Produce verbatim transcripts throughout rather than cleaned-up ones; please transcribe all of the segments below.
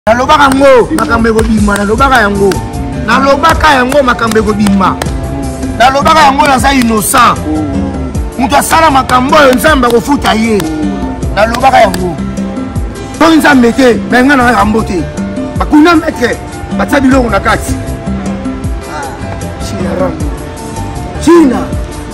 Nalobaka ngo makambe ko bima nalobaka yango nalobaka yango makambe ko bima nalobaka yango na sa innocent mutu asala makambo yo nzamba ko futa ye nalobaka yango to nzambe te benga na rambo te bakuna metre batsabi lo na kati China rambo China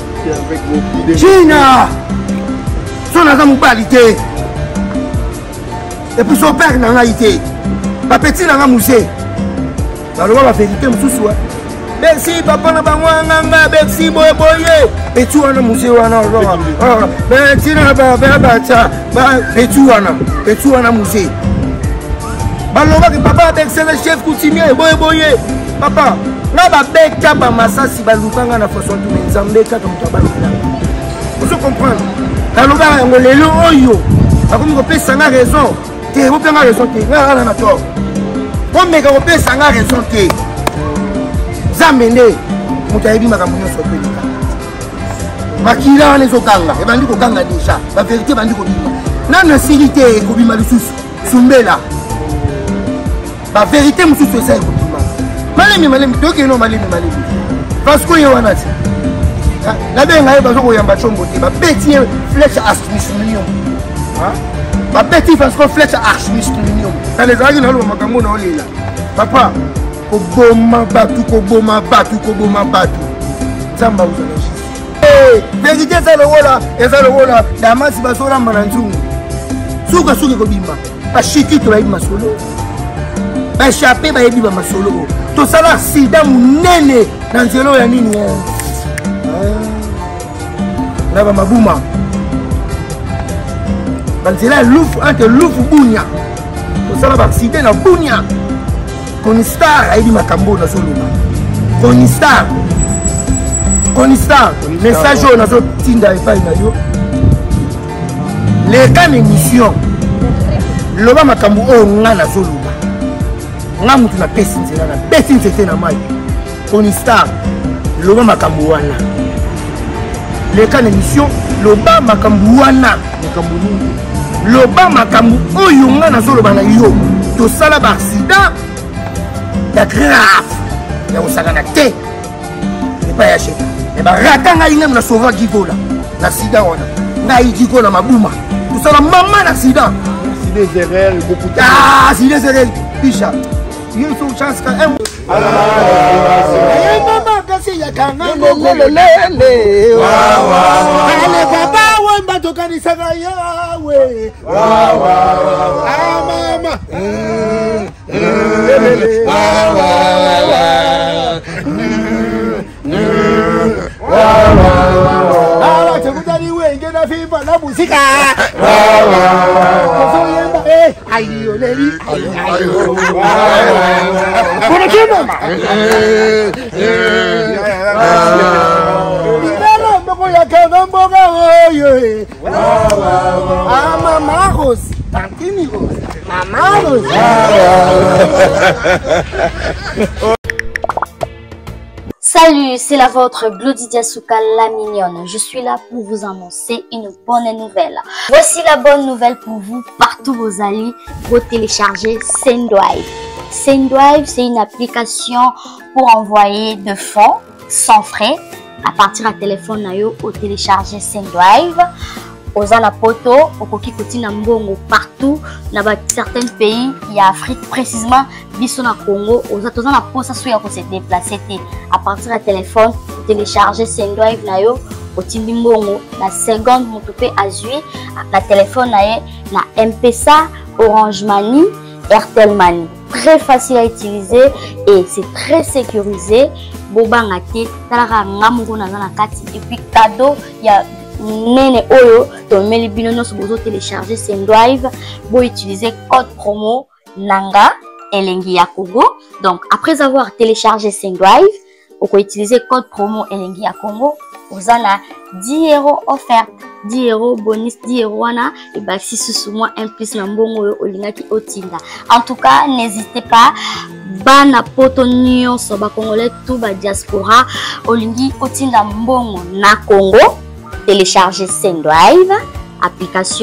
China sona za mubalité et puis son père n'a pas été ma petite n'a pas moussé alors la vérité me sous merci papa na bangwanga merci boy boy petit wana moussé wana merci na ba ba ba cha ba petit wana petit wana moussé baloba que papa avec c'est le chef coutumier boy boy papa na ba beka ba masasi balukanga na façon tout nzambe ka comme toi balukanga vous comprenez baloba ngo lelo oyo akomi ko pesa na raison te vous prenez raison te na na tort on me ko pesa na raison te zamene mutayibi makambo nyoso pelika makila wana ezokanga ebandi kokanga déjà la vérité bandi kobima nana sirité kobima lisusu sumbela la vérité mususu eza kobima malemi malemi tokeno malemi malemi parce que yo wana ti la benga ye bazo koyamba chombo te ba petit flèche asmission hein ba petit parce que flèche asmission dans les amis na lo makambo na olela papa koboma batu koboma batu koboma batu zamba uzoloji eh vérité ça le wola eza le wola damasi basola mananzungu suka suka kobimba ba shiki to ba masolo ba chaper ba yebi ba masolo to sala sida munene na nzelo ya nini na ba mabuma banzela lufu entre lufu bunya to sala ba sida na bunya Konistar a dit makambo na soloba Konistar Konistar message on a zo tinda e pai na yo les cas d'émission loba makambo o nga na soloba nga mutu na pesi nzela na pesi nzete na mai Konistar loba makambo wana les cas d'émission loba makambo wana makambo nini loba makambo oyo nga na soloba na yo to sala ba accident la grave ya osakana te epa ya sheta eba rata ngai ngam na sauva gigola na sida wana ngai gigola mabuma tosala mama na sida sida zerel beaucoup ah sida zerel pisha yo so chance ka em mama kasi ya kanga lele wa wa ale papa wamba tokani saka yawe wa wa ah mama ah chakutani wenge na fiba na musika soyemba eh ayo leli ayo kuna kima Dinero mboko ya kana mboga oyo ah mama Rose tantini Rose mama Rose Salut, c'est la vôtre Glody Diasuka la mignonne. Je suis là pour vous annoncer une bonne nouvelle. Voici la bonne nouvelle pour vous, partout vos alliés, vous téléchargez Sendrive. Sendrive, c'est une application pour envoyer de fonds sans frais à partir du téléphone nayo au télécharger Sendrive. Oza na poto, okoki koti na mbongo partout, na ba certains pays, il y a Afrique précisément, biso na Congo, oza toza na posa soya ko se déplacer té à partir du téléphone, télécharger Sendrive na yo, otindi mbongo na seconde motope azui, na téléphone na ye, na M P S A, Orange Money, Airtel Money. Très facile à utiliser et c'est très sécurisé. Boba ngate, talaka ngamungo na na kati et puis cadeau, il y a nene oyo to meli bino no bozo télécharger Sendrive bo utiliser code promo nanga elengi ya Congo. Donc après avoir téléchargé Sendrive vous pouvez utiliser code promo elengi ya Congo, vous avez dix euros offert, dix euros bonus, dix euros wana et bah si sous moi un plus na mbongo olingaki otinda. En tout cas n'hésitez pas bana poto nyonso ba congolais tout ba diaspora olingi otinda mbongo na Congo. Télécharger Sendrive, application qui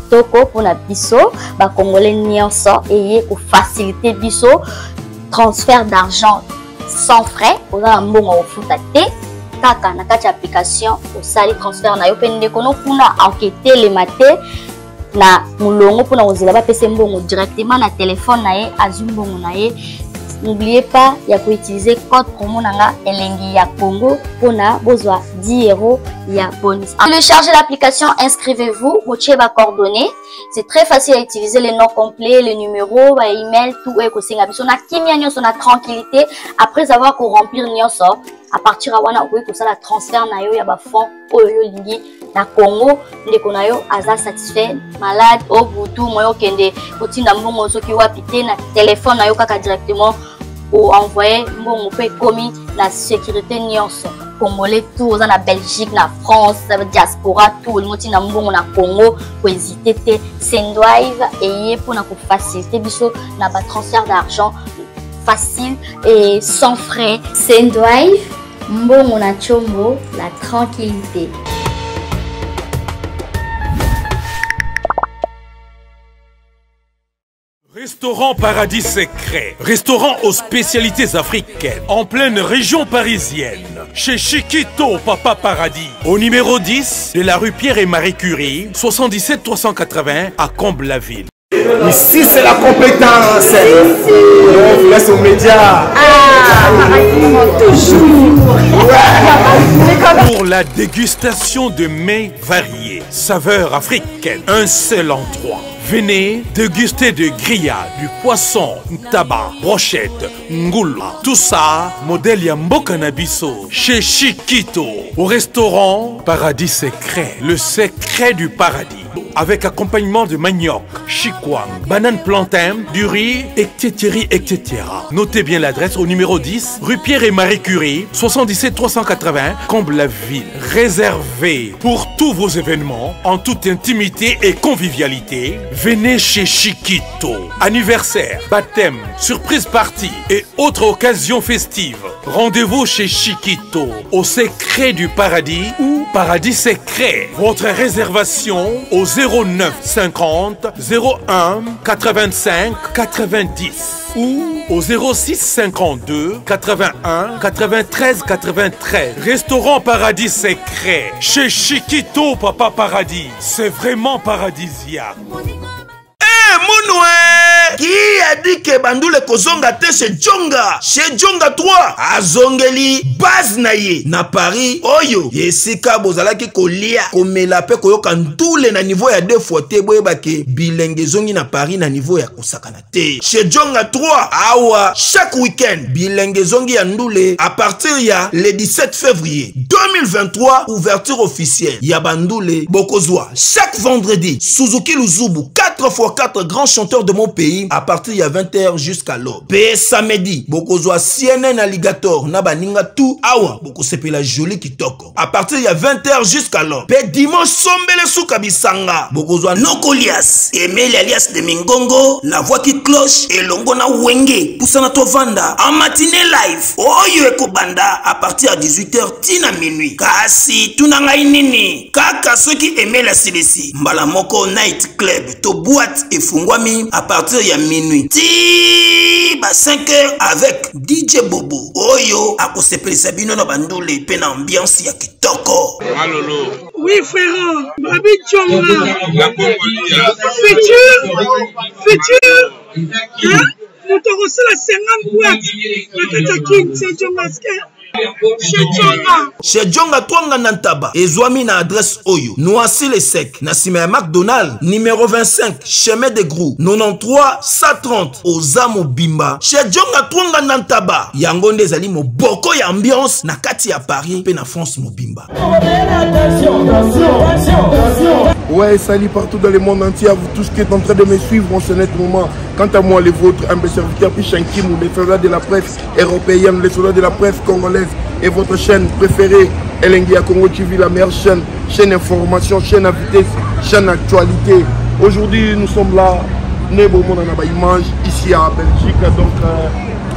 kitoko pour la biso ba congolais nyonso et pour faciliter biso transfert d'argent sans frais pour la mbongo ofuta te kaka na kati application au sali transfert na yo pende kono kuna enquêter les maté na mulongo pour na ozela ba pese mbongo directement na téléphone na ye azumbongo na ye. N'oubliez pas, il y a utiliser code promo nanga Elengi ya Congo pour na bozwa dix euros ya bonus. Téléchargez l'application, inscrivez-vous, vous avez vos coordonnées. C'est très facile à utiliser, les noms complets, les numéros, les emails, tout est possible. On a kimia nyonso na tranquillité après avoir qu'on remplir nyonso. À partir de wana okoki kosala transfert na yo ya ba fonds oyo lingi na Congo ndeko na yo aza satisfait malade au butu moyo kende otinda mbongo soki wapi te na téléphone na yo kaka directement ou envoyer mbongo pe komi na sécurité nyonso congolais tout oza na Belgique na France diaspora tout otinda mbongo na Congo ko hésiter te Sendwave eye pour na ko faciliter biso na ba transfert d'argent facile et sans frais. Sendwave mbongo na chombo, la tranquillité. Restaurant Paradis Secret, restaurant aux spécialités africaines, en pleine région parisienne, chez Chiquito Papa Paradis, au numéro dix de la rue Pierre et Marie Curie, soixante-dix-sept trois cent quatre-vingts à Comble-la-Ville. Ici c'est la compétence. On vous laisse aux médias. Ah, toujours. Pour la dégustation de mets variés, saveurs africaines, un seul endroit. Venez déguster de grillades, du poisson, tabac, brochette, ngoula. Tout ça, modèle Yamboka Nabiso, chez Chiquito, au restaurant Paradis Secret, le secret du paradis. Avec accompagnement de manioc, chikwang, banane plantain, du riz, et cetera et cetera. Notez bien l'adresse au numéro dix, rue Pierre et Marie Curie, soixante-dix-sept trois cent quatre-vingts, Comble-la-Ville. Réservé pour tous vos événements, en toute intimité et convivialité. Venez chez Chiquito. Anniversaire, baptême, surprise party et autres occasions festives. Rendez-vous chez Chiquito, au secret du paradis ou Paradis Secret. Votre réservation au zéro neuf cinquante zéro un quatre-vingt-cinq quatre-vingt-dix ou au zéro six cinquante-deux quatre-vingt-un quatre-vingt-treize quatre-vingt-treize. Restaurant Paradis Secret chez Chiquito Papa Paradis. C'est vraiment paradisiaque. Mounoué qui a dit que Bandoule kozonga te chez Djonga chez Djonga trois azongeli base naye na Paris oyo yesika bozalaki kolia komela pe koyoka ndule na niveau ya deux fois te boyeba ke bilenge zongi na Paris na niveau ya kosakana te chez Djonga trois awa chaque week-end bilenge zongi ya ndule à partir ya le dix-sept février deux mille vingt-trois ouverture officielle ya Bandoule bokozwa chaque vendredi Suzuki Luzubu quatre fois quatre grands chanteurs de mon pays à partir de vingt heures jusqu'à l'aube. P samedi, bokozwa C N N Alligator na baninga tout awa boko sepela joli kitoko. À partir de vingt heures jusqu'à l'aube. P dimanche sombele souka bisanga. Bokozwa Nokolias, Emile alias de Mingongo, la voix qui cloche et longo na wenge poussana tovanda en matinée live. Oyo ekobanda à partir de dix-huit heures tina minuit. Kasi tunanga inini. Kaka ceux qui aimaient la C D C. Mbala moko night club to boîte et fungwami à partir de minuit. Ti ba cinq heures avec D J Bobo. Oyo akosepeli sabino na Bandoule pe na ambiance ya kitoko. Malolo. Oui frère, Babi Djonga. Futur, futur. Hein? Nous t'avons reçu la cinquante boîtes. Le Tatakin, c'est Djonga. Chez Djonga Twanga Nantaba, Ezwami na adresse Oyo, Noisy le Sec, Nassime McDonald, numéro vingt-cinq, chemin de Grou, quatre-vingt-treize cent trente, Ozamo Bimba. Chez Djonga Twanga Nantaba, Yangonde Zali mo boko ya ambiance, na kati ya Paris, pe na France mo Bimba. Ouais, salut partout dans le monde entier, à vous tous qui êtes en train de me suivre en ce net moment. Quant à moi, les vôtres, humble serviteur Pichankim, les soldats de la presse européenne, les soldats de la presse congolaise et votre chaîne préférée, Elengi ya Congo T V, la meilleure chaîne, chaîne information, chaîne à vitesse, chaîne actualité. Aujourd'hui, nous sommes là, Nebo Monanaba Image, ici à Belgique. Donc, euh,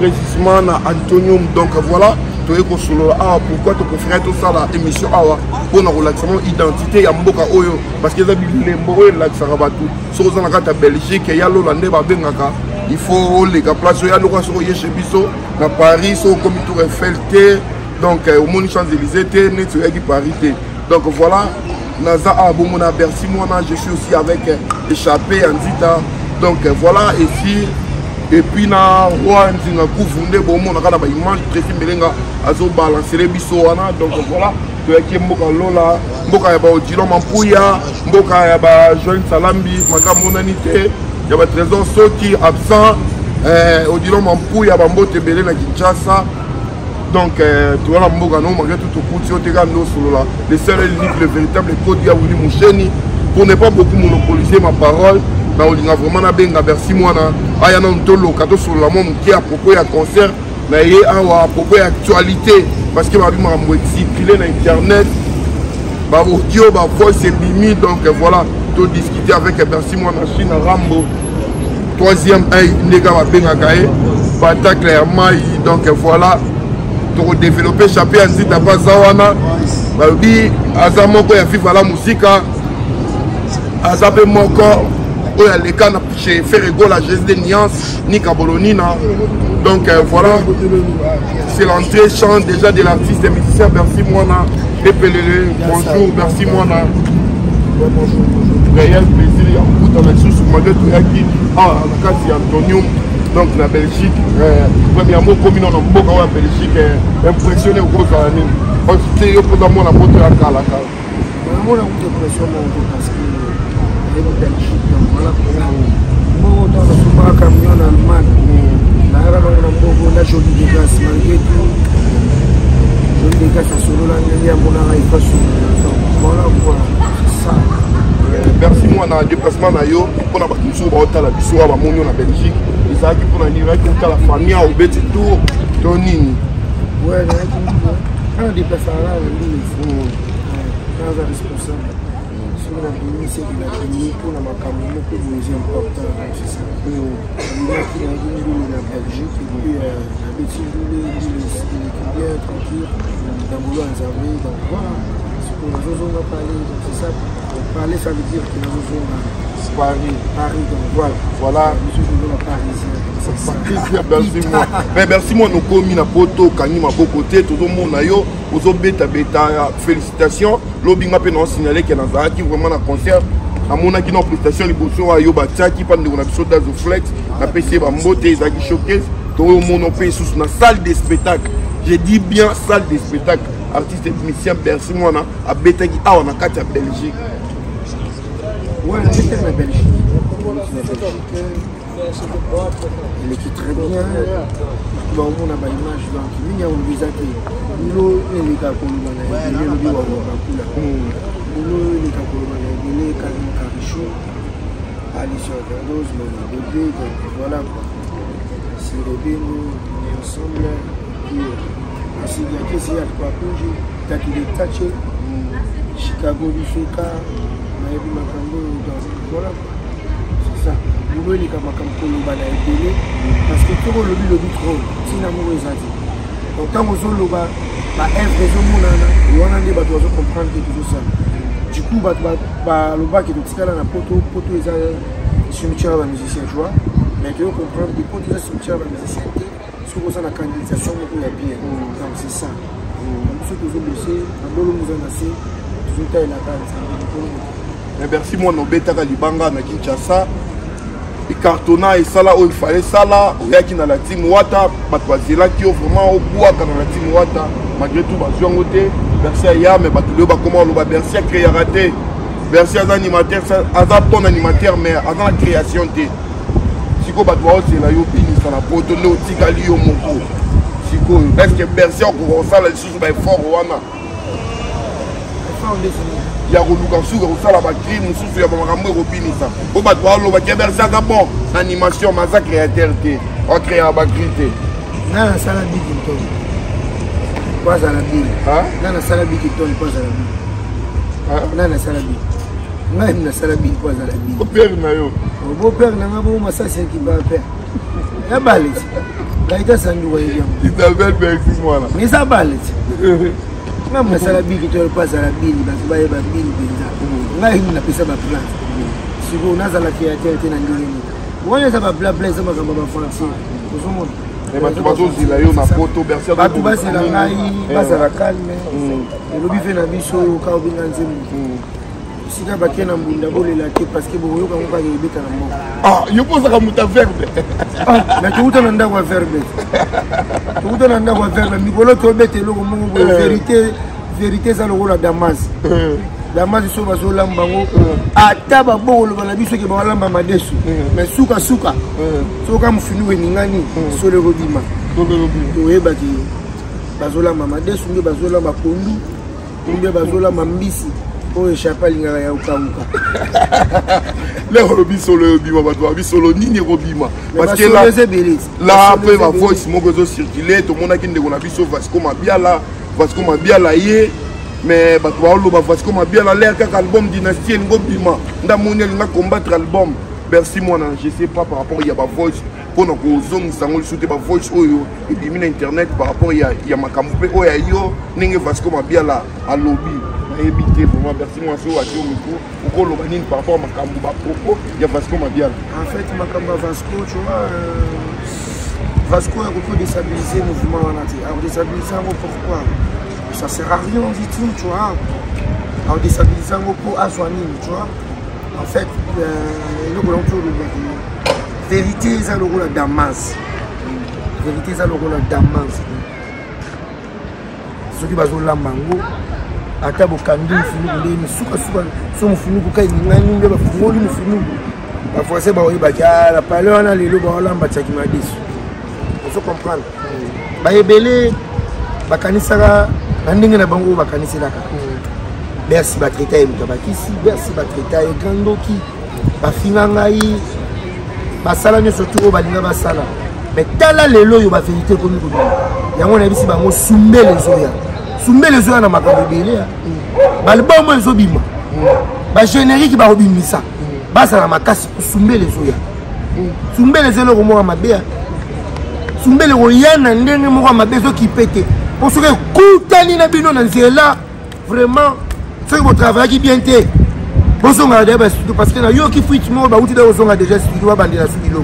précisément na Antonium. Donc voilà, tu es consolo. Ah, pourquoi tu confères tout ça la émission ah pour la relaxation identité ya mboka oyo parce que ça les mboka la sarabatu. Sur dans la carte Belgique, il y a l'Hollandais ba bengaka. Il faut les places ya loko sur chez biso na Paris au comme Tour Eiffel té donc au Mont Champs-Élysées té net sur Paris té. Donc voilà, naza a bomona Bercy moi je suis aussi avec échappé Anzita. Donc voilà ici et puis na roi nzinga kuvunde bomona kana ba image précis melenga azo balancer les biso wana. Donc voilà, tu es qui mboka lola mboka ya ba odilo mampuya mboka ya ba Joël Salambi makamonanité ya ba trésor soki absent euh odilo mampuya ba mbote belé na Kinshasa. Donc tu vois la mboka non malgré tout au coup tu te gars no solo là le seul et l'unique le véritable code ya Willy Moucheni pour ne pas beaucoup monopoliser ma parole. Na olinga vraiment na benga Bercy mwana aya na ntolo kato sur la mon qui à propos ya concert na yé à propos ya actualité parce que ma vie m'a exilé na internet ba audio ba voix c'est bimi. Donc voilà to discuter avec Bercy mwana Chine Rambo troisième œil nega ba benga kaé bata clairement. Donc voilà to développer chapitre Anzita Bazawana ba bi azamoko ya vivre la musique azabe moko oya les cas chez Ferrego la geste de Niance ni Kabolonina. Donc euh, voilà c'est l'entrée chant déjà de l'artiste et musicien Bercy Mwana épelé. Bonjour Bercy Mwana. Réel plaisir à vous dans la sous malgré tout qui ah la case Antonium donc la Belgique premièrement commune en Mboka en Belgique impressionné au gros année parce que yo pour moi la moto à Kala Kala moi la impression parce que Belgique voilà pour dans le camion en Allemagne la rame la jolie de gaz malgré tout jolie de gaz à solo là il y a mon arrêt pas sur voilà voilà ça. Merci moi na déplacement na yo pour na ba kiso ba otala biso ba monyo na Belgique et ça qui pour na livrer toute la famille au petit tour Tonini ouais là un déplacement là lui il faut un responsable sur la ministre de la clinique pour la macaron que vous important c'est ça il y a qui a dit la Belgique et puis la petite boulot il bien tranquille dans boulot en Zambie. Donc voilà ce que nous avons parlé c'est ça. Parler, ça veut dire que nous sommes à Paris. Paris, donc voilà. Voilà. Monsieur Parisien. Merci moi. Mais merci moi, nous commis na poto, kani ma côté, tout le monde a yo, aux autres bêta bêta, félicitations. L'obinga peut nous signaler qu'il y a un qui vraiment un concert. À mon avis, nos prestations, les boissons à yo, batia qui parle de mon épisode d'Azoflex, la P C, ma beauté, les agis showcase, tout le monde a payé sous une salle de spectacle. J'ai dit bien salle de spectacle. Artiste et musicien, merci moi, à bêta qui a, on a quatre à Belgique. Ouais, c'était la Belgique. Elle est très bien. Bon, on a une image donc il y a un visage qui nous les gars comme on a dit le bio à Kula. Nous les gars comme on a dit les Karim Karichou, Alicia Carlos, mon bébé, donc voilà quoi. C'est le bien nous ensemble puis aussi il y a que c'est à quoi bouger, t'as qu'il est taché. Chicago du Feka. Voilà, c'est ça. Vous voyez les camarades parce que tout le but le but trop. Si l'amour est dit. Donc quand vous avez le bas, bah un raison monana, on a des bateaux à comprendre que tout ça. Du coup, bah bah le bas qui est tout ça dans la poteau, poteau est un cimetière à la musicien, tu vois. Mais tu veux comprendre que poteau est un cimetière à la musicien. Ce qu'on a la canalisation, on est bien. Donc c'est ça. Ceux que vous laissez, un bon nous en assez, tout ça est la canalisation. Merci moi no betaka libanga na Kinshasa et cartona et ça là où il fallait ça là il y a qui dans la team Wata batwazela qui ont vraiment au bois dans la team Wata malgré tout bazwa ngote merci à ya mais batulo ba comment on va merci à créer raté merci à animateur ça à bon animateur mais à la création té siko batwa c'est la yo bini ça la poto no tikali yo moko siko est-ce que merci encore ça là sous ba fort wana il y a un sous ça la batterie nous sous il y a un rambo robinisa au bas toi l'eau qui est versé à bon animation massacre créateur on crée un batterie non ça la bille qui tombe pas à la bille hein non ça la bille qui tombe pas à la bille hein non ça la bille même ça la bille pas à la bille au père na yo au beau père na ngabo massa c'est qui va faire la balise Gaïta Sandou William. Il t'appelle Bercy, moi là. Mais ça balle. Non, mais ça la bille, tu pas à la bille, parce que tu vas y bille. Là, il n'a pas ça ma place. Si vous n'avez pas la créature, tu n'as pas de vous avez ça blabla, ça va comme français. Mais tu vas aussi là, on a photo Bercy. Tu vas c'est la maille, vas à la calme. Le lobby fait la biche au cas où il y a un zéro. Si tu as baqué dans le monde, il a été parce que vous avez pas eu de temps. Ah, je pense que tu as verbe. Mais tu as un endroit verbe. Tu as un endroit verbe. Nicolas, tu as bête le mot vérité, vérité ça le rôle à Damas. Damas ils sont basés au lambango. À taba bon le balabi ceux qui vont lamba madesu. Mais souka souka. Souka mfinu weningani sur le robima. Sur le robima. Tu es bâti. Bazola mama madesu, bazola mapondu, bazola mambisi. Pour échapper à l'ingara ya ukauka. Le robi solo bima bato abi solo nini robima parce que là là après ma voix mon réseau circuler tout le monde a qui ndeko na biso Vasco Mabiala Vasco Mabiala yé mais bato ba lo ba Vasco Mabiala l'air kaka album dynastie ngo bima nda moni linga combattre album Bercy moi na je sais pas par rapport il y a ba voice pour na ko zong sangol souté ba voice oyo et puis na internet par rapport il y a il y a makambo pe oyo yo ninge Vasco Mabiala à lobby éviter pour moi Bercy moi so ati au micro pour le banine par rapport à makambo ba propos il y a Vasco Mabiala en fait makambo Vasco tu vois euh, Vasco a beaucoup déstabilisé le mouvement en entier alors déstabiliser pourquoi ça sert à rien du tout tu vois alors déstabiliser pour Azwanine tu vois en fait le rôle de vérité c'est le rôle de Damas vérité c'est le rôle de Damas ceux qui basent la mango ata bokandi mfunu ndeni suka suka so mfunu kai ngani ngeba fungoli mfunu ba français ba oyiba ka la parole na lelo ba lamba tsaki madisu on se comprendre ba ebele ba kanisaka na ndenge na bango ba kanisaka Bercy ba traiter muta ba kisi Bercy ba traiter e gandoki ba finga ngai ba sala nyo surtout ba linga ba sala mais tala lelo yo ba vérité ko miko yango na bisi bango sumbe les oya sumbe les oya na makambo belé ba le bon mozo bima ba générique ba robimisa ba sala makasi sumbe les oya sumbe les oya ko mo mabe sumbe le oyana ndenge mo mabe zo ki pété pour ce que kutani na bino na nzela vraiment ce que vous travaillez bien té bosonga de parce que na yo ki fuit mo ba uti da bosonga déjà studio ba bandela studio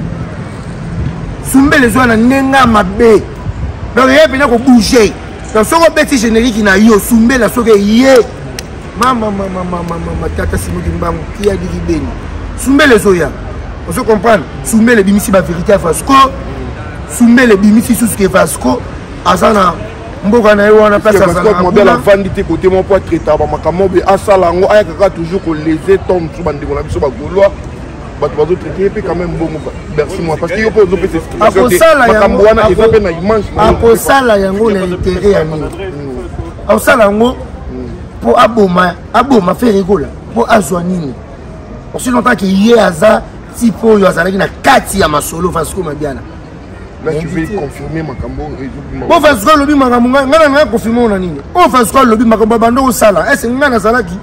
sumbe les oya na ndenga mabe donc yé bina ko bouger dans ce petit générique na yo sumbe la soke yé mama mama mama mama tata simudi mbangu qui a dit beni sumbe les oya on se comprend sumbe le bimisi ba vérité à Vasco sumbe le bimisi sous que Vasco azana mboka na yo wana place azana Vasco modèle la vandité côté mon poids traiter ba makamobe asala ngo ayaka toujours ko léser tombe sous bande na biso ba golois bato bazo traiter pe quand même bon Bercy moi parce que yo pose pe c'est makambo wana ezape na image apo sala yango na intérêt ya nini au sala ngo pour aboma aboma faire rigola pour azwa nini aussi longtemps que yé aza tipo yo azalaki na kati ya masolo Vasco Mabiala là tu veux confirmer makambo bon Vasco lobi makambo ngana na confirmer on nini on Vasco lobi makambo bando o sala est-ce ngana salaki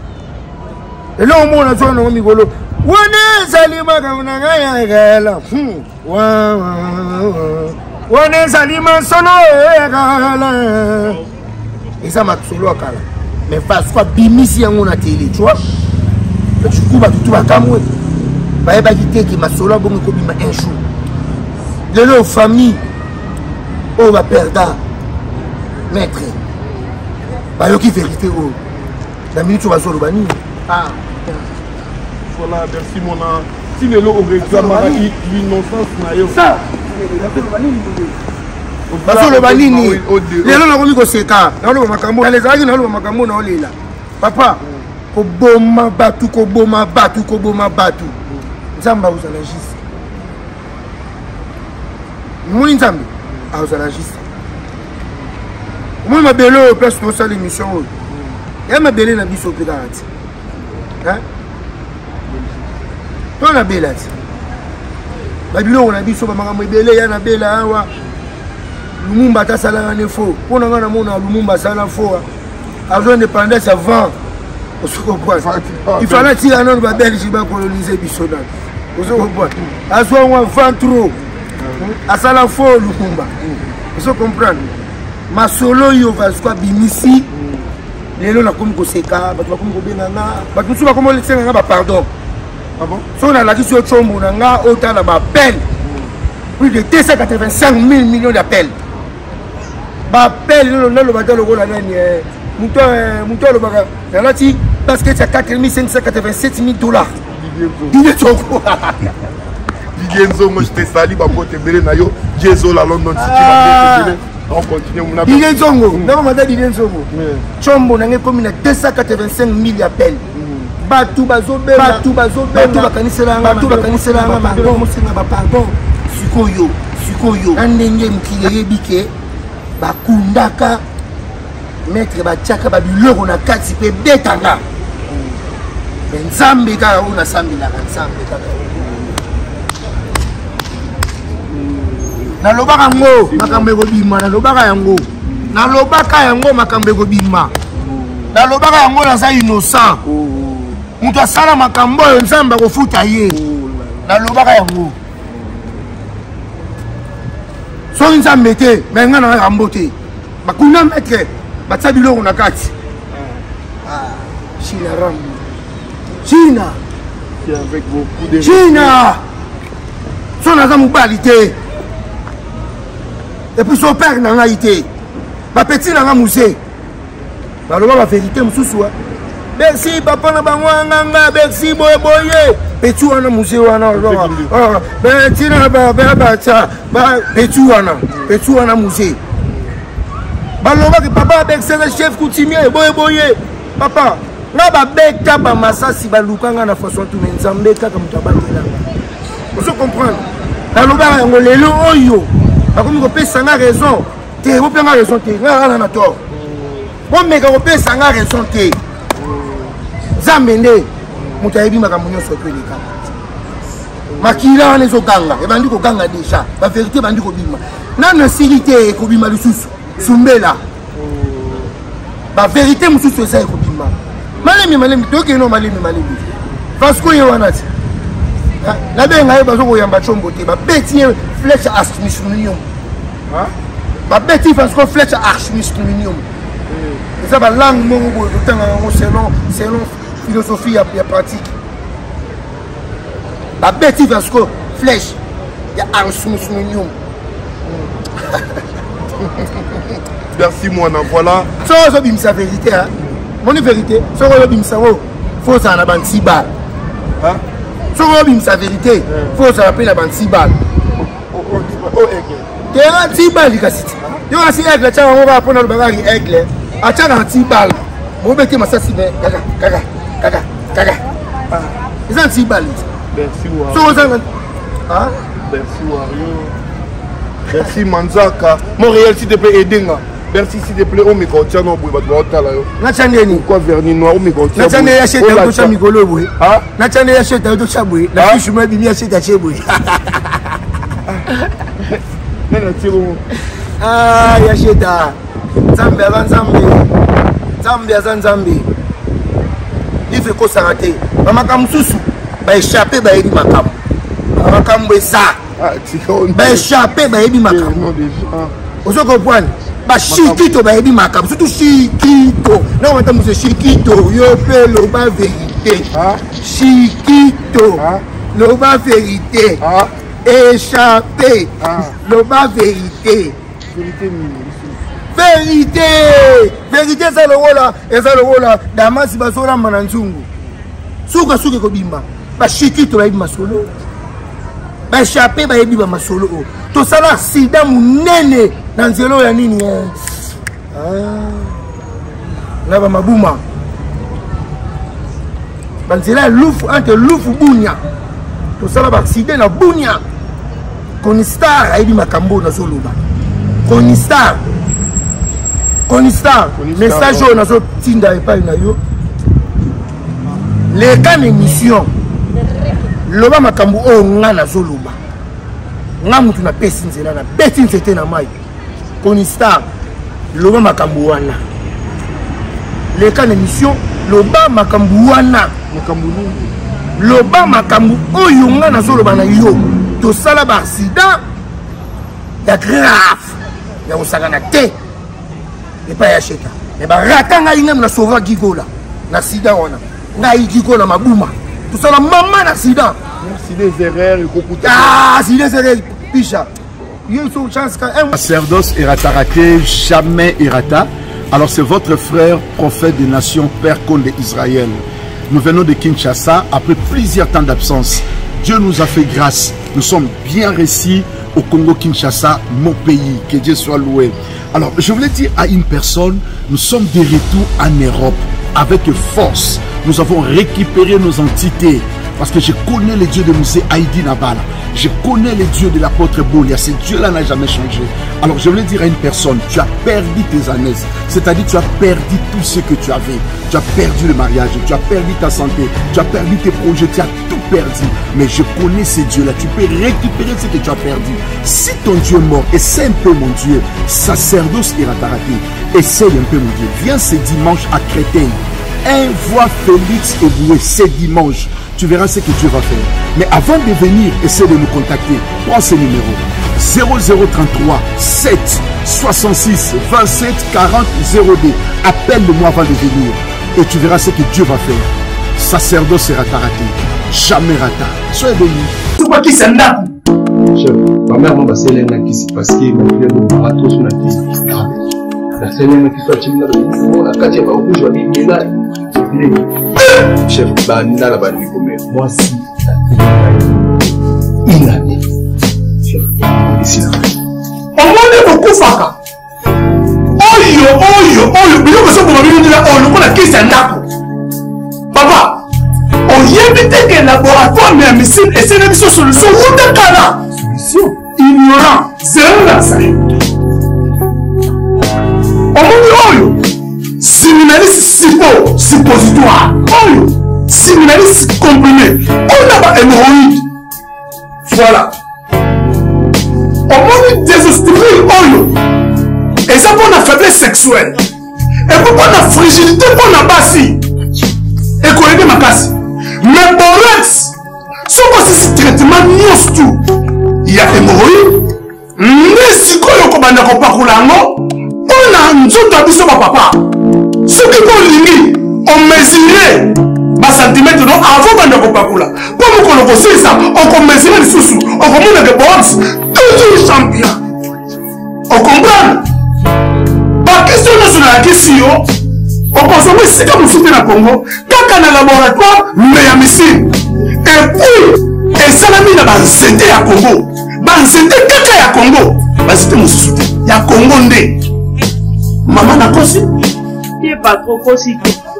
et là on mona zo na migolo wana salima kana ngaya gala wa wana salima solo gala et ça m'a solo akala mais Vasco bimisi yango na télé tu vois tu couba tout va kamwe ba ba kité ki masolo bongo ko bima un jour de nos familles on va perdre maître ba yo ki vérité o la minute tu vas solo bani ah voilà Bercy mon a si le lo réclame l'innocence na yo ça baso le banini lelo na komi ko seka na lo makambo na lezaki na lo makambo na olela papa ko boma batu ko boma batu ko boma batu nzamba uzala juste muni nzambe a uzala juste moi mabelo place to sala émission o ya mabele na biso pe garanti hein to na belati babilo na biso ba makambo ebele ya na bela awa Lumumba ta sala ne faux pour na na mona Lumumba sala faux a besoin de indépendance avant on se comprend il fallait tirer non ba Belgique ba coloniser bisodan on se comprend a so on vend trop asala fo lukumba vous comprendre masolo yo va quoi bimisi lelo na komi koseka bato bakomi kobenganga bato mosusu bakomi olesenganga bapardon so nalaki so chombo na nga otala baappel plus de deux cent quatre-vingt-cinq mille millions d'appels baappel lelo naloba ta lokola nani moto alobaka nalati basket ya quatre mille cinq cent quatre-vingt-sept mille dollars Didier Nzongo Didier Nzongo je te sali bapote ebele na yo Jezo la London City on continue. Didier Nzongo, non, madame Didier Nzongo. Chombo n'a pas mis deux cent quatre-vingt-cinq mille appels. Batou bazobe, batou bazobe, batou bakanisela, batou bakanisela, pardon, monsieur, pardon. Sukoyo, sukoyo. Andenge mkile bike, bakundaka, maître bachaka babiloko na kati pe betanga. Nzambe kaka una sambi la nzambe kaka. Nalobaka ngo makambo ekobima nalobaka yango nalobaka yango makambo ekobima nalobaka yango naza innocent moto asala makambo oyo nzambe akofuta ye nalobaka yango soki nzambe te me nga na yango te bakunda maître batia biloko na kati china rambo china china so naza mobali te. Et puis son père n'a pas été. Ma petite n'a pas moussé. La vérité, merci, papa n'a pas moussé. Merci, boy, boy. Petit n'a pas moussé. Petit n'a pas moussé. Petit n'a pas moussé. Papa avec le chef coutumier. Boy, boy. Papa, n'a pas bêta, pas massa si balukanga na façon tout le monde. Vous comprenez? La loba on les loyo. Comme on peut s'en raison, tu as raison, tu as tort. Bon, mais on peut s'en raison, tu Zamende, mon taïbi m'a ramené sur le cas. Makila, on est au ganga, et bandu au ganga déjà. La vérité, bandu au bima. Nan la sécurité, au bima, le sous, Sumbela. La vérité, mon sous, c'est au bima. Malemi, malemi, tu es non, malemi, malemi. Parce que vous avez la benga est basé au yamba chombo te ba beti flèche archimisminium hein ba beti parce que flèche archimisminium et ça ba langue mon selon selon philosophie et pratique ba beti parce que flèche ya archimisminium. Merci moi na voilà so so bim sa vérité hein mon vérité so so bim sa faut ça na ban six balles hein. Si on a sa vérité, il faut se rappeler la bande six balles. Tu as dix balles, il y a six aigle, tu on va prendre le bagage aigle. À tu as dix balles. On va mettre ma sasse, gaga, gaga, gaga, gaga. Ils ont dix balles. Merci, Wario. Merci, Wario. Merci, Manzaka. Montréal, s'il te plaît, aidez-moi. Merci s'il te plaît, on me contient non pour votre là. Nachandeni quoi vernis noir on me contient. Nachandeni achète un cha mikolo boy. Ah, Nachandeni achète un cha boy. La fiche moi bimi achète un cha boy. Nana tiro. Ah, yacheta. Zambe avant zambe. Zambe avant zambe. Il fait quoi s'arrêter. Mama kamsusu ba échapper ba edi makam. Mama kambo ça. Ah, tiko. Ba échapper ba edi makam. Non déjà. Vous comprenez? Ba Chiquito ba ebi makam surtout Chiquito non on entend Chiquito yo fait le ba vérité Chiquito le ba vérité échappé le ba vérité vérité vérité ça le rôle et ça le rôle damas ba sora mananzungu suka suka ko bimba ba Chiquito ba ebi masolo ba échappé ba ebi ba masolo to sala sida munene dans zéro ya nini ah na ba mabuma banzela lufu entre lufu bunya to sala ba accident na bunya Konistar aibi makambo na soloba Konistar Konistar message on azo tinda epai na yo les cas émission loba makambo o nga na soloba nga mutu na pesi nzela na beti nzete na mai Konistar loba makambo wana les cas d'émission loba makambo wana makambo loba makambo oyo nga na soloba na yo to sala ba accident ya grave ya osakana te epai ya sheta me barata ngai ngam na sauva gigola na sida wana ngai gigola mabuma tosala mama na sida si des erreurs et beaucoup de ah si des erreurs picha il faut chance quand même sacerdoce erata raté jamais erata. Alors c'est votre frère prophète des nations père Condé Israël. Nous venons de Kinshasa après plusieurs temps d'absence. Dieu nous a fait grâce. Nous sommes bien réussis au Congo-Kinshasa, mon pays. Que Dieu soit loué. Alors, je voulais dire à une personne, nous sommes de retour en Europe avec force. Nous avons récupéré nos entités. Parce que je connais le Dieu de Moussé Haïdi Nabala. Je connais le Dieu de l'apôtre Bolia. Ce Dieu-là n'a jamais changé. Alors je voulais dire à une personne, tu as perdu tes années. C'est-à-dire tu as perdu tout ce que tu avais. Tu as perdu le mariage, tu as perdu ta santé, tu as perdu tes projets, tu as tout perdu. Mais je connais ce Dieu-là. Tu peux récupérer ce que tu as perdu. Si ton Dieu est mort, essaie un peu mon Dieu. Sacerdoce Iratarati. Essaie un peu mon Dieu. Viens ce dimanche à Créteil. Envoie Félix Eboué ce dimanche. Tu verras ce que Dieu va faire. Mais avant de venir, essaie de nous contacter. Prends ce numéro. zéro zéro trente-trois sept soixante-six vingt-sept quarante zéro deux. Appelle-moi avant de venir. Et tu verras ce que Dieu va faire. Sacerdoce sera raté. Jamais rata. Soyez bénis. C'est pas qui s'en a. Chef, ma mère m'a passé l'un qui s'est passé, ma fille de marathon sur la piste. La scène qui soit timide, la quartier va rouge, va bien là. Chef, banda la bandi comme moi si une année. Chef, ici là. On m'a beaucoup faka. Oyo, oyo, oyo, mais je me suis dit là, on le connaît qui c'est un naco. Papa, on y évite que le laboratoire mais un missile et c'est une solution. Où t'es là? Solution. Ignorant. Zéro là, ça. On m'a dit oyo. Séminaliste suppo, suppositoire. Oyo. Séminaliste comprimé. On a pas hémorroïde. Voilà. On m'a dit désostérile oyo. Et ça pour la faiblesse sexuelle. Et pour la fragilité pour la bassi. Et qu'on aide ma casse. Mais borex. Si on passe ce traitement, nous tout. Il y a hémorroïde. Mais si on a un copain, on a un jour d'habitude papa. Ce qui est on mesurait ma centimètre avant de copain. Comme on a ça, on mesurait les sous-sous. On commande des box. Toujours champion. On comprend? La question nationale, la question, on consomme ce que vous foutez dans le Congo, quand on a un laboratoire, mais il y a missile. Et puis, et ça l'a mis dans la zété à Congo. Dans la zété, caca à Congo. La zété, mon soutien. Il y a Congo ndé. Maman n'a pas aussi. Il n'y a pas trop aussi.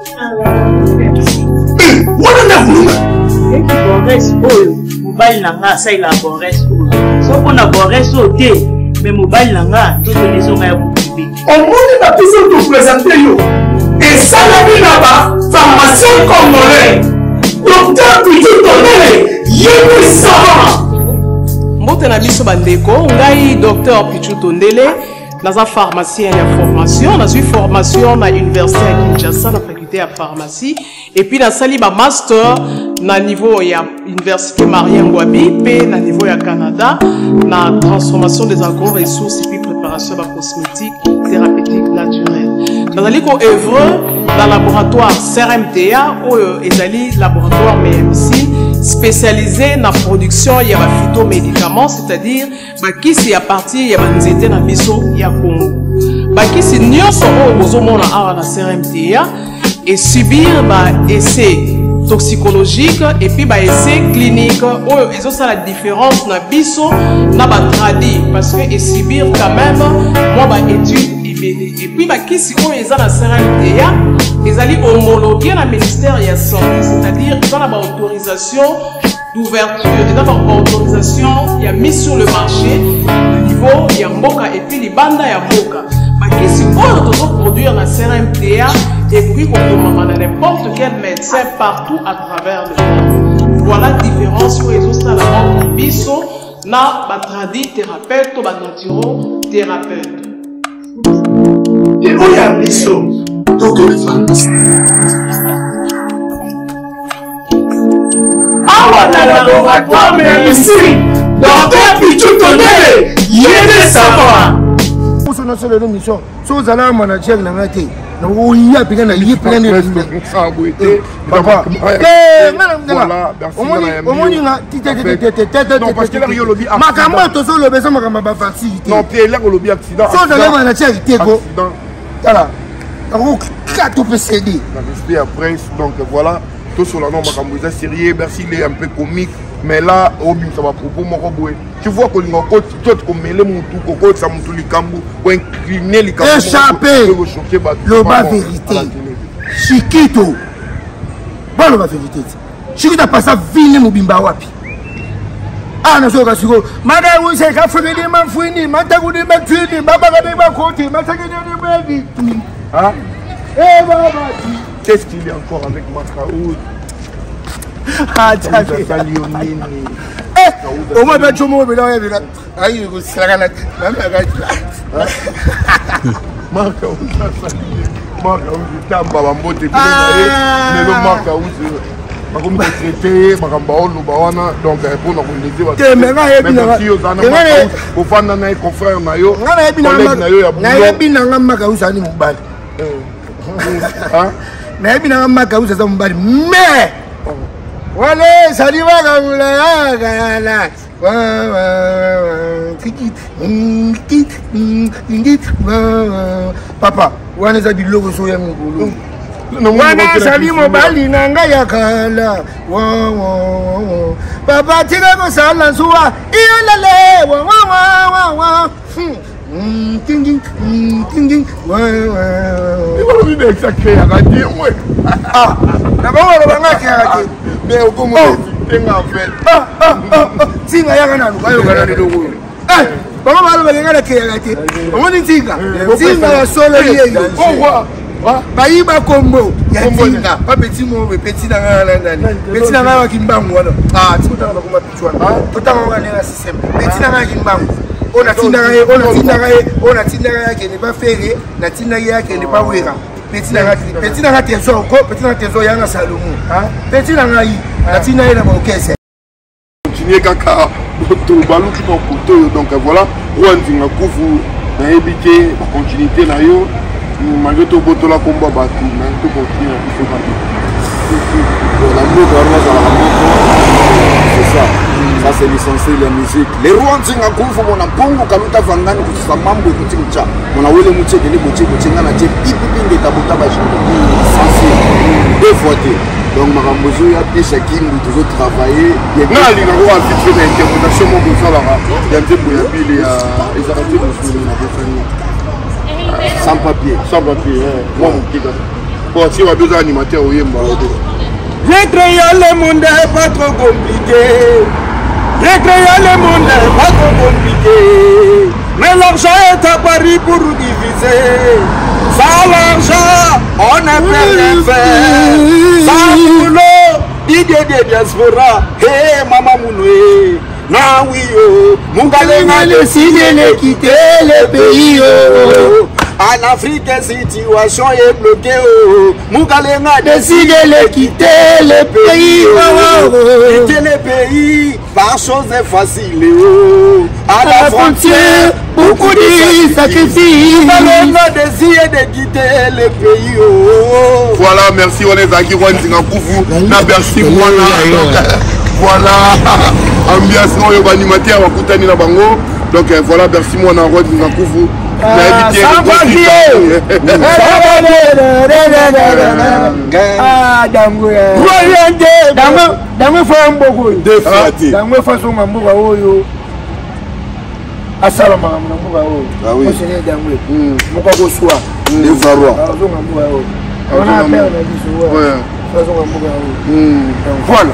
Eh, on en a voulu. Et qui borresse, oh, mobile n'a ça il a borresse. Sauf qu'on a borresse au thé, mais mobile n'a tout les gens à vous. On m'a toujours de présenter yo. Et ça l'a mis là-bas, pharmacien congolais. Docteur Pichu Tondele, yémi savant. Mbote na biso bandeko, ngai docteur Pichu Tondele, dans un pharmacien de formation, dans une formation à l'université à Kinshasa, dans la faculté de pharmacie, et puis dans sali ba master na niveau ya université Maria Ngouabi, puis na niveau ya Canada, na transformation des agro-ressources et puis préparation de cosmétiques thérapeutique naturelle. Dans le œuvre dans le laboratoire C R M T A ou ezali laboratoire M M C spécialisé dans la production il y a phytomédicaments, c'est-à-dire bakisi à partir ya banzete na biso ya Congo. Bakisi nyonso o bozomona awa na C R M T A et subir ba essai toxicologique et puis ba essai clinique oh ils ont ça la différence na biso na ba tradi parce que et subir quand même moi ba étude et puis bah qui si on est dans la C R M T A ils allaient homologuer la ministère de la santé, c'est-à-dire ils ont la autorisation d'ouverture, ils ont la autorisation il y a mis sur le marché le niveau il y a mboka et puis les bandes il y a mboka bah qui si on doit produire la C R M T A et puis on demande à n'importe quel médecin partout à travers le monde. Voilà la différence où ils ont ça la vente biso na ba tradi thérapeute ou ba naturo thérapeute. Et où y a un biseau, donc les femmes. Ah, on a le laboratoire, mais ici, docteur Pichu Tondele, de savoir. Pour ce notre seule émission, si vous allez à manager dans la tête, nous y a plein de y plein de papa. Eh, voilà, merci. Au moins il a tête tête tête tête. Non parce que là il y a le lobby. Makamba to so le besoin makamba ba facilité. Non, puis là le lobby accident. Si vous allez à manager il go. Voilà. Donc quatre P C D. Respect à Prince, donc voilà. Tout sur la norme Makamboza sérieux, merci il est un peu comique. Mais là, ça va propos mon robot. Tu vois que l'on côté tout comme mêler mon tout coco ça mon tout les cambo ou incliner les cambo. Échapper. Le bas vérité. Chiquito. Bon le bas vérité. Chiquito a passé ville mobimba wapi. Ah na so ka siko. Mada wo se ka fere de man fuini, mata ko de man tuini, baba ka de ba côté, mata ka de ba di. Ah. Eh baba. Qu'est-ce qu'il y a encore avec Makaoud? Ah, t'as vu ça, Lionel. Eh, au moins, ben, tu m'as vu là, il a aïe, vous savez, la même la Makaoud, Makaoud, t'as un babambo, t'es bien allé, mais le Makaoud, je vais traiter, je vais traiter, donc pour nous dire, mais même si vous en avez au fond d'un confrère, Nayo, collègue Nayo, il y a bien un Makaoud, ça n'est pas. Mais il y a un Makaoud, ça n'est pas. Mais voilà, ça dit va comme là, papa, on a dit logo sur le boulot. Wana sali mobali nanga ya kala. Papa tika ko sala suwa. Iyolale wa wa wa wa. Ting ting ting ting. Wa wa. Il va lui expliquer à radio ouais. Ah, d'abord on va ngaки ngaки. Mais au comment tu en fait. Ah ah ah. Tinga ya kana luka yo kana logo. Eh, baba balo bagengana ke ngaки. Omoni tinga. Tinga ya solo yeye. Pourquoi? Bayiba kombo ya tinga pa petit mo petit na ngala ndani petit na ngala kimbangu wana ah tikutanga bakoma pichwana totanga ngala na system petit na ngala kimbangu ona tinda ngaye ona tinda ngaye ona tinda ngaye ke ne ba fere na tinda yake ne ba wera petit na ngala petit na ngala teso ko petit na teso yanga salomo ah petit na ngayi na tinda ye na bokese continuer kaka to balu tout en côté donc voilà Rwandinga kufu na ebité ba continuité na yo malgré tout boto la combat battu mais tout continue il faut pas l'amour vraiment ça c'est ça ça c'est l'essentiel de la musique les Rwandinga kufu mona pongo kaluta vangani kusa mambo kutincha mona wele muche dele boche boche ngana je ipipinge tabota ba jindi essentiel deux fois donc makambozo ya pesa kindu toujours travailler na linga ko arbitre na interprétation mo kozala ya ntembo ya bile ya ezarate musulu na defani sans papier, sans papier, moi mon petit gars. Bon, si on a besoin d'animateur, oui, moi. Recréer le monde n'est pas trop compliqué. Recréer le monde n'est pas trop compliqué. Mais l'argent est à Paris pour nous diviser. Sans l'argent, on ne peut rien faire. Sans boulot, idée de diaspora. Hé, maman Mounoué. Na oui, oh, Mungalenga décidé de quitter le pays. Oh. En Afrique, la situation est bloquée. Oh. Mungalenga décidé de quitter le pays. Oh. Quitter le pays, par chose est facile. Oh. À la frontière, beaucoup de sacrifices. Mungalenga décidé de quitter le pays. Oh. Voilà, merci, on est à Rwandinga Kufu. Na merci, voilà. Voilà, ambiance no animateur wa kutani na bango. Donc voilà, merci moi na roi de Nzakufu. Sans papier. Ah, dango. Royande, dango, dango fa mboko. Defati. Dango fa so mambuka oyo. Asala mambuka mambuka oyo. Ah oui. Ko sene dango. Mm. Moko ko soa. De varwa. Ah, so mambuka oyo. On a peur de biso. Ouais. Voilà,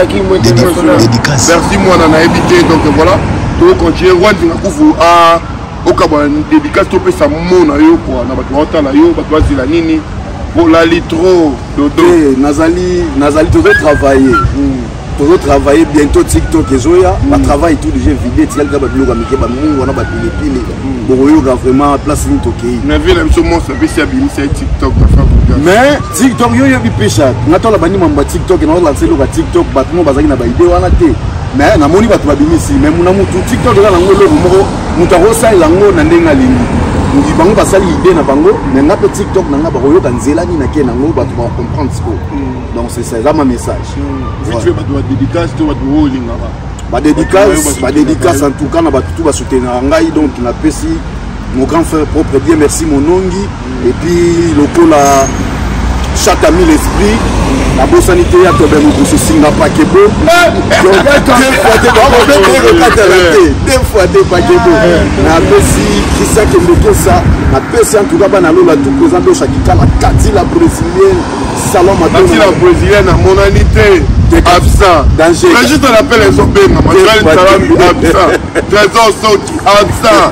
merci moi on a évité donc voilà tout continuer Rwandinga kufu a okaba dédicace to pesa mona yo quoi na bato otala yo bato azila nini pour la litro dodo nazali nazali to travailler to travailler bientôt TikTok ezoya ba travail tout déjà vidé tial ka ba bloga mike ba mungu wana ba pile pile bo yo vraiment place ni tokei na vie même mon service ya bini c'est TikTok na fa mais TikTok yo yo bi pesha ngatola bani mamba TikTok na lancer lo ka TikTok ba mo bazaki na ba idée wana te mais namoni bato babimisi mais muna mutu TikTok eza nango eloko moko moto akosalela yango na ndenge alingi ngi bango basali idée na bango mais nga mpe TikTok na nga bakoyoka nzela nini nake nango bato bacomprendre siko donc c'est ça eza ma message bato badédicace to bato oyo olingaka badédicace badédicace en tout cas na bato tu basoutenaka ngai donc napesi mon grand frère propre bien merci monongi et puis lokola chaque ami l'esprit la bosanité ya to bemo ko singa pakebo deux fois deux pakebo na pesi Christian Kembeke ça na pesi en tout cas bana lola tout présenter Shakika la Katila brésilienne salon matin Katila brésilienne à monanité absent danger juste on appelle les obenga matériel salam absent trésor soki absent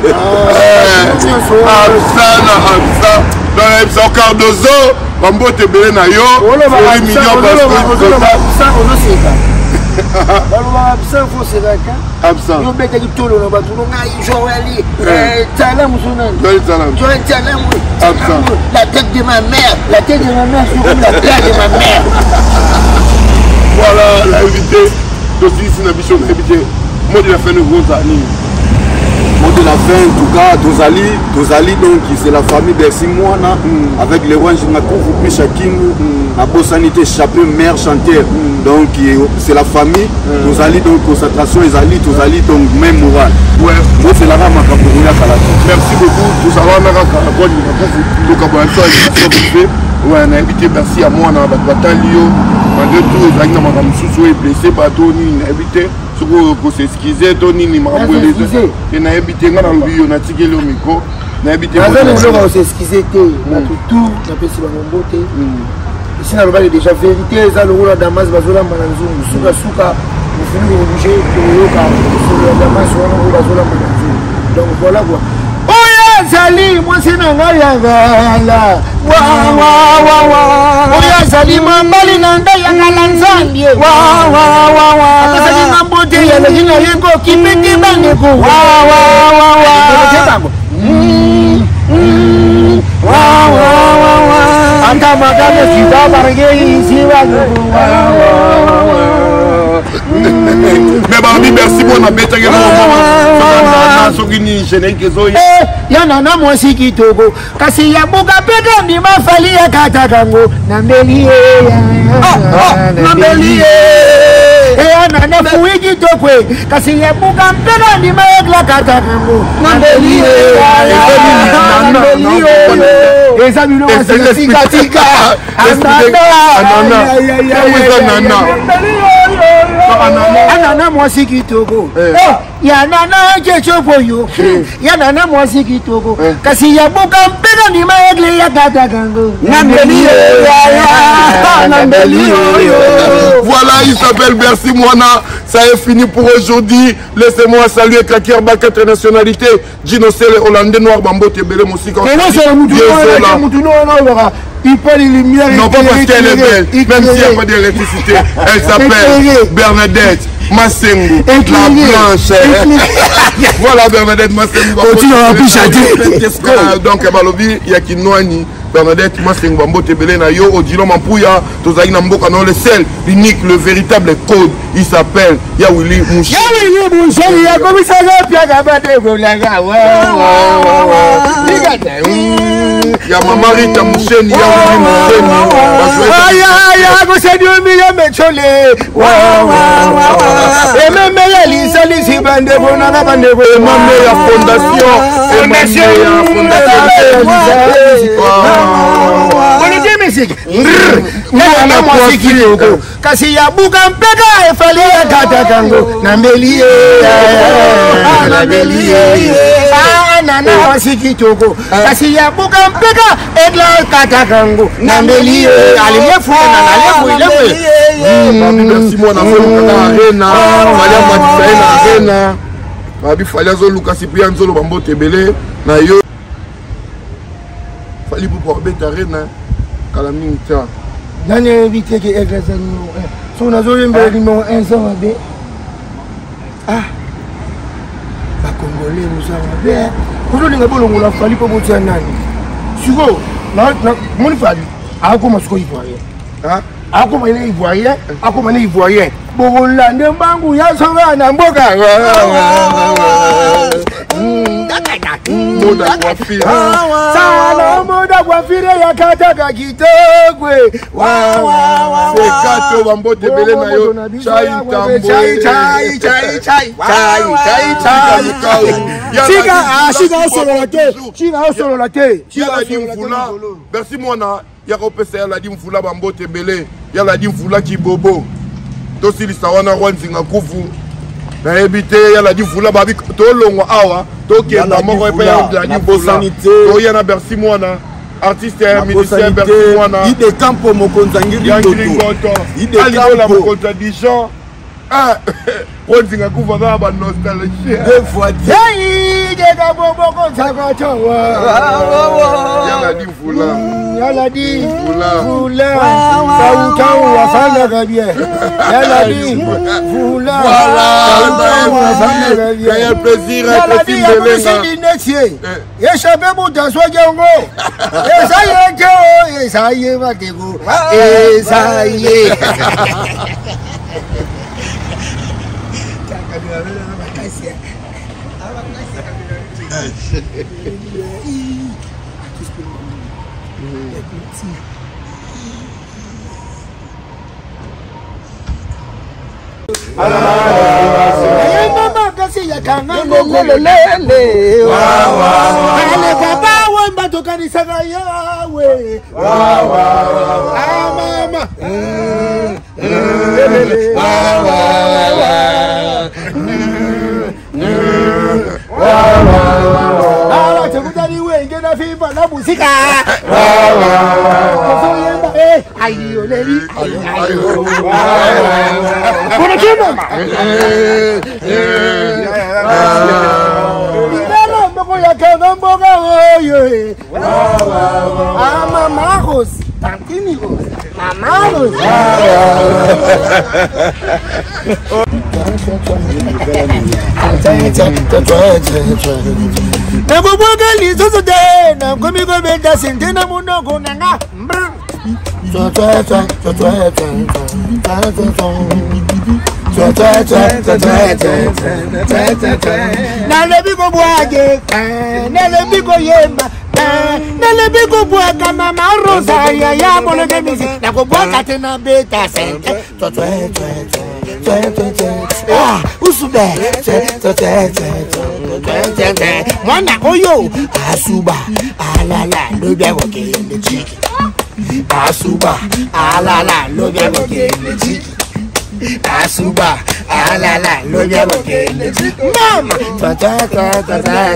absent na absent dans les Cardozo Bambo te belé na yo trois millions parce que ça on a c'est ça baloba absent faut c'est là absent yo beta ki tolo na batu nga Joëli tala musuna Joëli tala Joëli tala absent la tête de ma mère la tête de ma mère sur la tête de ma mère voilà l'invité aussi c'est une bichon invité moi de la fin de gros années mot de la fin en tout cas Dozali Dozali donc c'est la famille Bercy Moana mm. avec les Wanji Ngakou puis Shakingu mm. la Bossanité Chapé mère chanteur mm. donc c'est la famille mm. Dozali donc concentration Ezali Dozali donc même moral ouais moi c'est la rama Kapourina Kalato merci beaucoup tout ça va on a quand quoi donc à bon ça fait ouais on a invité Bercy à moi na batalio malgré tout Ezali na madame Soussou est blessé bateau ni invité ko s'excuser to nini makambo eleze et na habité nga na lobi yo na tikeli au micro na habité na zone ko s'excuser te na tout na pesi ba mbote ici na lobali déjà vérité za lo la Damas bazola mananzungu suka suka mfunu obligé de yoka sur la Damas wana ko bazola mananzungu donc voilà quoi oya zali moi c'est na nga ya la wa wa wa wa oya zali mambali na nda ya ngala nzambie wa wa wa wa akasali mambote ya lejina yeko kipindi baneko wa wa wa wa wa wa wa wa anta magane sida barge siwa wa wa wa mais babi merci bon abeta ke na so gini gene ke zo ya na na mwasi kitoko kasi ya buka peka ni mafali ya kata kango na mbeli na mbeli ya na na fuwi kitokwe kasi ya buka peka ni maegla kata kango na mbeli na mbeli eza mino wasi tika tika anana anana anana mwasi kitoko ya nana chechopo yo ya nana mwasi kitoko kasi ya buka mpeka ni maegle ya kata kango nambeli ya nambeli yo voilà il s'appelle Bercy Moana ça est fini pour aujourd'hui laissez-moi saluer Kakir Bak internationalité Gino Sele hollandais noir Bambo Tebele Mosika et non c'est le moutou noir moutou noir il parle de lumière. Non, pas parce qu'elle est belle, même s'il n'y a pas d'électricité. Elle s'appelle Bernadette Massengo, la blanche. Voilà Bernadette Massengo. Donc, il y a qui noie. Bernadette Massengo Bambo Tebele na yo Odilo Mampuya tozali na mboka non le seul l'unique le véritable code il s'appelle Yawili Mouchi Yawili Mouchi ya komisa pia kabate bolaga wa wa wa ya mama Rita Moucheni Yawili Moucheni aya ya ko se dio mi ya mechole wa wa wa e meme ya lisali si bande bona na bande bo mame ya fondation e mame ya fondation Bonne musique. Na muziki huko. Kasi ya buka mpeka efali ya kata kango. Na mbeli na mbeli. Ah na na muziki huko. Kasi ya buka mpeka edla kata kango. Na mbeli aliyefu na aliyefu ilefu. Babi merci moi na folo na arena. Malia Matisa na arena. Babi falia zo Lucas Cyprien Zolo Bambo Tebele na yo. Fali pour beta arena. Kalamita. Nani invité que Eglesa numéro un. Si on a joué numéro un, ça va bien. Ah. Les Congolais, nous avons bien. Aujourd'hui, nous avons fallu pour vous dire nani. Sugo, mon fallu. Ah, comment est-ce qu'il faut aller? Ah, akoma ina ivoirien akoma ina ivoirien bolande mbangu ya songa na mboka moda coiffure sawa moda coiffure ya kataka kitogwe c'est kato bambote belé na yo chai tambo chai chai chai chai chai chai chika ah chika solo la te chika solo la te chika di mvula merci mwana ya kopesa ya la di mvula bambote belé ya la di mvula kibobo to silisa wana rwanzinga kufu na ebite ya la di mvula babi to longwa awa to kenda moko epe ya la di mvula to ya na merci mwana artiste et musicien Bercy Mwana il de campo mokonzangiri ngoto il de campo la contradiction ah Rwanzinga kufa na ba nostalgie deux fois hey de campo mokonzangoto yala di fula yala di fula fula sauta wa fala gabie yala di fula voilà quel plaisir être Timbelenga échappé pour t'asseoir Django et ça y est et ça y est Matego et ça y est kasi ya kangango lelele wa wa ale baba wemba tokanisa ga yawe wa wa ah mama lelele wa wa wa wa ala chekutani wenge na fifa na musika wa wa kosoyemba eh ayo leli ayo kuna kima Lelo mboko ya kana mboga oye ah mama Rose tantini Rose mama Rose na kuboga lizozo tena komi komenda sentena munoko nanga twa twa twa twa twa twa nalebiko bwage nalebiko yemba nalebiko bwaga mama Rosa ya ya bologe misi nakubwaka tena beta sente twa twa twa ah usube mwana oyo asuba alala lobya bokende chiki asuba alala lobya bokende chiki asuba alala lobya bokende chiki mama ta ta ta ta ta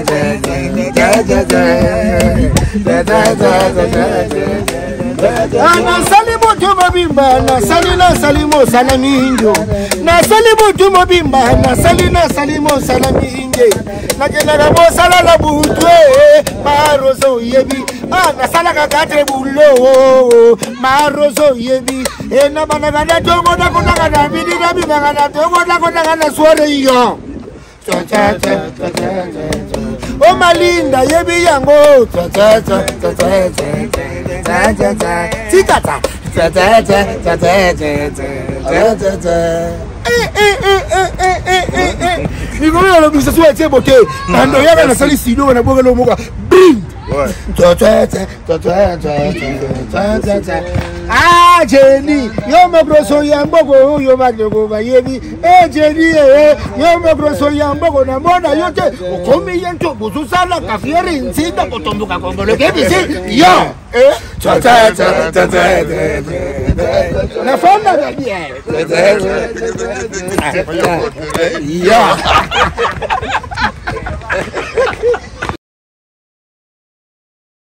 ana salimu tuma bimba na salina salimu salaminjo na salimu tuma bimba na salina salimu salaminje na jenera mo salala butwe marozo yebi ana salaka kate bulo marozo yebi ena bana bana tongo da kona kana bidi da bina kana tongo da kona kana swore yo cha cha cha cha o malinda yebi yango cha cha cha cha cha cha cha cha tikata cha cha cha cha cha cha cha eh eh eh eh eh eh eh ni ngoyo lo bisa suwa tie bote ando yaga na sali sido na boga lo moka bim cha cha cha cha cha cha cha cha ah Jenny yo mo grosso yambogo yo magnego ba yebi eh Jenny eh yo mo grosso yambogo na mona yote ukomi yento buzu sala kafieri nzinda kotombuka kongolo kebisi yo eh cha cha cha cha cha na fanda da bien yo